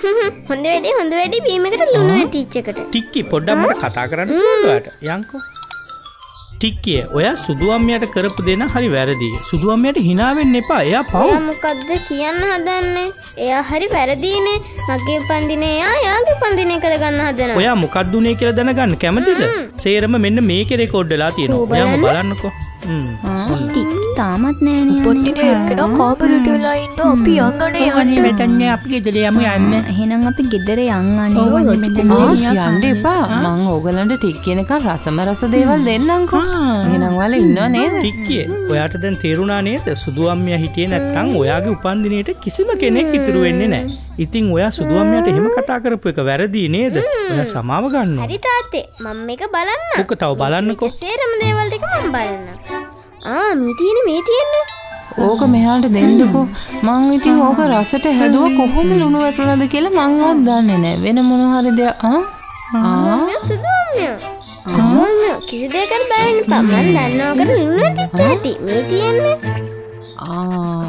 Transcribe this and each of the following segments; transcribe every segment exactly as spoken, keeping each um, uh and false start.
හොඳ වැඩේ හොඳ වැඩේ බීමකට ලුණු ඇටිච් එකට. ටික්කි පොඩ්ඩක් මට කතා කරන්න පුළුවන්ද ඔයාට? යන්කෝ. ටික්කිය ඔයා සුදු අම්මියට කරපු දෙන හරි වැරදි. සුදු අම්මියට hina වෙන්න එපා. එයා පව්. එයා මොකද්ද කියන්න හදන්නේ? එයා හරි වැරදිනේ. මගේ උපන්දිනේ එයා යාගේ උපන්දිනේ කරගන්න හදනවා. ඔයා මොකක්ද උනේ කියලා දැනගන්න කැමතිද? සේරම මෙන්න මේකේ රෙකෝඩ් වෙලා තියෙනවා. ඔයාම බලන්නකෝ. හ්ම්. තාමත් නෑනේ. පොට්ටිනේ එක්කලා කාමරේට වෙලා ඉන්න අපි යන්නනේ යන්නේ මෙතන්නේ අපි ගෙදර යමු යන්න. එහෙනම් අපි ගෙදර යන්නනේ. ඕනේ මෙතන යන්න එපා. මං ඕගලන්ට ටික් කියනකම් රසම රස දේවල් දෙන්නම්කෝ. එහෙනම් ඔයාලා ඉන්නව නේද? ටික්කියේ ඔයාට දැන් තේරුණා නේද? සුදු අම්මියා හිටියේ නැත්නම් ඔයාගේ උපන්දිනේට කිසිම කෙනෙක් ඉතුරු වෙන්නේ නැහැ. ඉතින් ඔයා සුදු අම්මියට එහෙම කතා කරපු එක වැරදි නේද? ඔයා සමාව ගන්නවා. හරි තාත්තේ මම මේක බලන්න. ඔක තව බලන්නකෝ. සේරම දේවල් ටික මම බලන්න. ආ මේ තියෙන්නේ මේ තියෙන්නේ. ඕක මෙහාට දෙන්නකෝ. මං ඉතින් ඕක රසට හැදුවා කොහොම ලුණු වැටුණාද කියලා මංවත් දන්නේ නැහැ. වෙන මොන හරි දෙයක් ආ ආ සුදු අම්මියා. සුදු අම්මියා කිසි දෙයකට බය වෙන්න එපා. මම දන්නවා ඔකට ලුණු ඇටිච් ඇටි. මේ තියෙන්නේ. ආ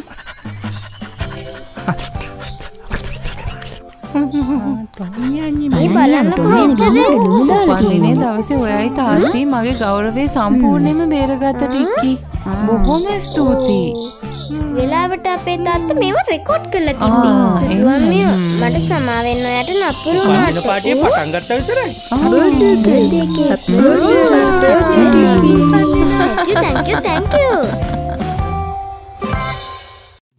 මේ බලන්නකෝ මෙච්චර ලුණු දාලා තියෙන්නේ. දවසේ ඔයයි තාත්තී මගේ ගෞරවය සම්පූර්ණයෙන්ම බේරගත්ත ටික්කි. බොහොම ස්තුතියි. වෙලාවට අපේ තාත්තා මේව රෙකෝඩ් කරලා තිබ්බේ. සුදු අම්මියා මට සමා වෙන්න ඔයාට නපුරු වුණාට. පන්න පාටිය පටන් ගත්තා විතරයි. Thank you, thank you, thank you.